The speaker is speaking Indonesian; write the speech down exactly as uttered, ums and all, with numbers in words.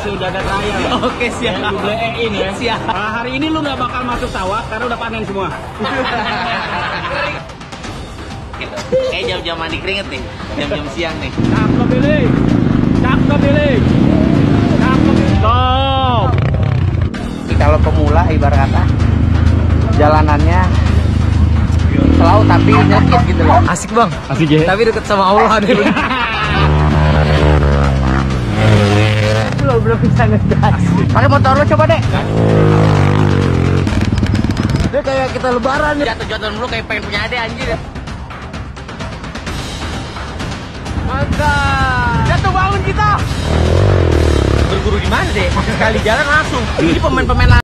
udah ada trial. Oke, siap. Ya, diblein ya. Siap. Nah, hari ini lu nggak bakal masuk sawah karena udah panen semua. Kayak jam-jam mandi keringet nih, jam-jam siang nih. Cakep ini. Cakep ini. Cakep ini. Top. Kalau pemula ibarat kata jalanannya selalu tapi nyakit gitu loh. Asik bang. Asik ya. Tapi deket sama Allah deh. Lo belum bisa ngegas. Pakai motor lo coba deh. Dia kayak kita lebaran. Jatuh-jatuh dulu kayak pengen punya ade anjir. Mantap. Jatuh bangun kita. Berguru di mana deh? Sekali jalan langsung. Ini pemain-pemain